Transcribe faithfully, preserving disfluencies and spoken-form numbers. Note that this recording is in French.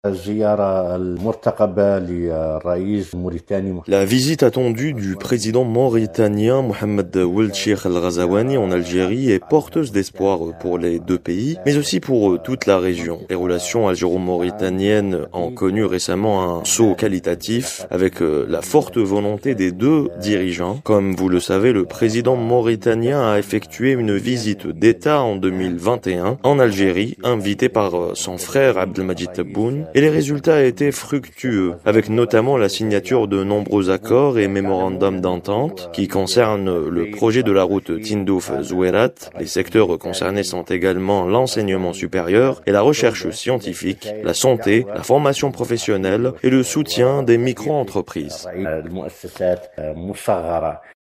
La visite attendue du président mauritanien Mohamed Ould Cheikh El Ghazouani en Algérie est porteuse d'espoir pour les deux pays, mais aussi pour toute la région. Les relations algéro-mauritaniennes ont connu récemment un saut qualitatif avec la forte volonté des deux dirigeants. Comme vous le savez, le président mauritanien a effectué une visite d'État en deux mille vingt et un en Algérie, invité par son frère Abdelmadjid Tebboune, et les résultats étaient fructueux, avec notamment la signature de nombreux accords et mémorandums d'entente qui concernent le projet de la route Tindouf-Zouerat. Les secteurs concernés sont également l'enseignement supérieur et la recherche scientifique, la santé, la formation professionnelle et le soutien des micro-entreprises.